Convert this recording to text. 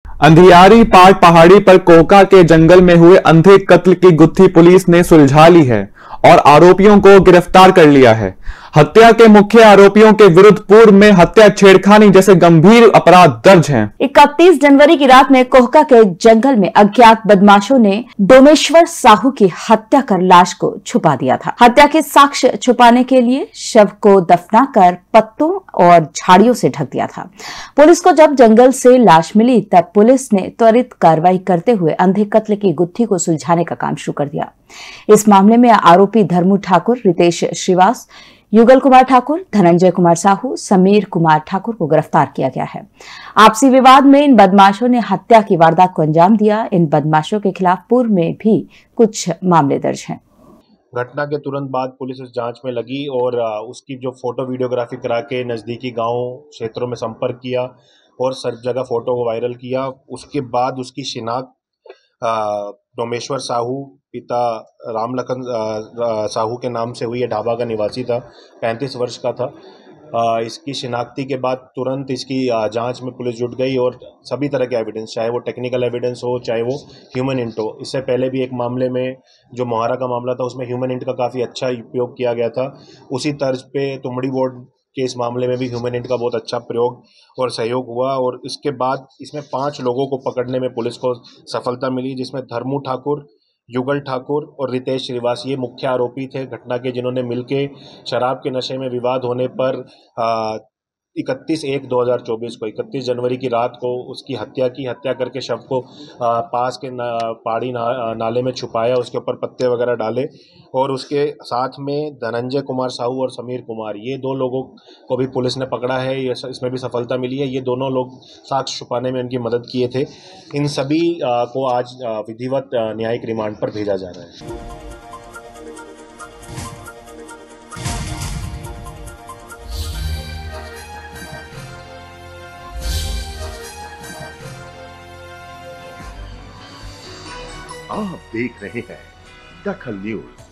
अंधियारी पाट पहाड़ी पर कोका के जंगल में हुए अंधे कत्ल की गुत्थी पुलिस ने सुलझा ली है और आरोपियों को गिरफ्तार कर लिया है। हत्या के मुख्य आरोपियों के विरुद्ध पूर्व में हत्या, छेड़खानी जैसे गंभीर अपराध दर्ज हैं। 31 जनवरी की रात में कोहका के जंगल में अज्ञात बदमाशों ने डोमेश्वर साहू की हत्या कर लाश को छुपा दिया था। हत्या के साक्ष्य छुपाने के लिए शव को दफनाकर पत्तों और झाड़ियों से ढक दिया था। पुलिस को जब जंगल से लाश मिली तब पुलिस ने त्वरित कार्रवाई करते हुए अंधे कत्ल की गुत्थी को सुलझाने का काम शुरू कर दिया। इस मामले में आरोपी धर्मू ठाकुर, रितेश श्रीवास, युगल कुमार ठाकुर, धनंजय कुमार साहू, समीर कुमार ठाकुर को गिरफ्तार किया गया है। आपसी विवाद में इन बदमाशों ने हत्या की वारदात को अंजाम दिया। इन बदमाशों के खिलाफ पूर्व में भी कुछ मामले दर्ज हैं। घटना के तुरंत बाद पुलिस इस जांच में लगी और उसकी जो फोटो वीडियोग्राफी करा के नज़दीकी गांव क्षेत्रों में संपर्क किया और सब जगह फोटो को वायरल किया। उसके बाद उसकी शिनाख्त डोमेश्वर साहू पिता रामलखन साहू के नाम से हुई। ढाबा का निवासी था, 35 वर्ष का था। इसकी शिनाख्ती के बाद तुरंत इसकी जांच में पुलिस जुट गई और सभी तरह के एविडेंस, चाहे वो टेक्निकल एविडेंस हो चाहे वो ह्यूमन इंट हो। इससे पहले भी एक मामले में जो मोहारा का मामला था उसमें ह्यूमन इंट का काफ़ी अच्छा उपयोग किया गया था। उसी तर्ज पे तुमड़ी वार्ड के इस मामले में भी ह्यूमन इंट का बहुत अच्छा प्रयोग और सहयोग हुआ और इसके बाद इसमें 5 लोगों को पकड़ने में पुलिस को सफलता मिली, जिसमें धर्मू ठाकुर, युगल ठाकुर और रितेश श्रीवास ये मुख्य आरोपी थे घटना के, जिन्होंने मिलके शराब के नशे में विवाद होने पर 31 जनवरी की रात को उसकी हत्या की। हत्या करके शव को पास के पहाड़ी नाले में छुपाया, उसके ऊपर पत्ते वगैरह डाले और उसके साथ में धनंजय कुमार साहू और समीर कुमार, ये 2 लोगों को भी पुलिस ने पकड़ा है। इसमें भी सफलता मिली है। ये दोनों लोग साक्ष्य छुपाने में उनकी मदद किए थे। इन सभी को आज विधिवत न्यायिक रिमांड पर भेजा जा रहा है। आप देख रहे हैं दखल न्यूज।